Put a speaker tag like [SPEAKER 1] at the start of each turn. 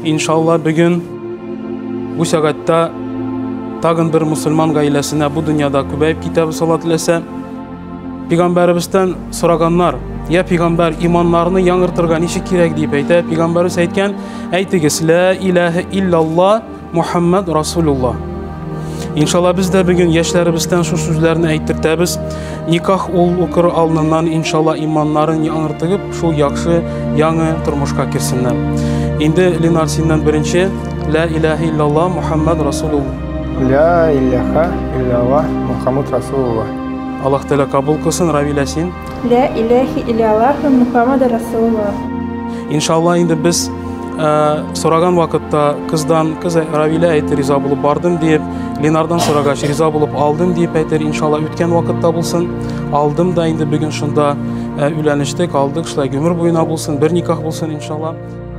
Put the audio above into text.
[SPEAKER 1] İnşallah bugün bu saatte tagın bir Müslüman gailesine bu dünyada kübeyip kitabı salat ilese Peygamberimizden soraganlar ya Peygamber imanlarını yanırtırgan işi kirek deyip eyte Peygamberimiz aytken eytigis la ilahe illallah Muhammed Resulullah. İnşallah biz de bugün yaşlarımızdan şu sözlerini eytirtemiz. Nikah okır alınından inşallah imanların yanırtıp şu yakşı yanı turmuşka kirsinler. İndi Linar sinden birinci la ilahe illallah Muhammed Resulullah.
[SPEAKER 2] La ilahe illallah Muhammed Resulullah.
[SPEAKER 1] Allah Teala kabul kılsın ravilesin.
[SPEAKER 3] La ilahe illallah Muhammed Resulullah.
[SPEAKER 1] İnşallah indi biz soragan vakitte kız ravile aytır riza bulup bardım deyip Linardan soragaç riza bulup aldım deyip aytır inşallah ütken vakitte bulsun. Aldım da indi bugün şunda üleniştik aldık şulay gömür boyuna bulsun bir nikah bulsun inşallah.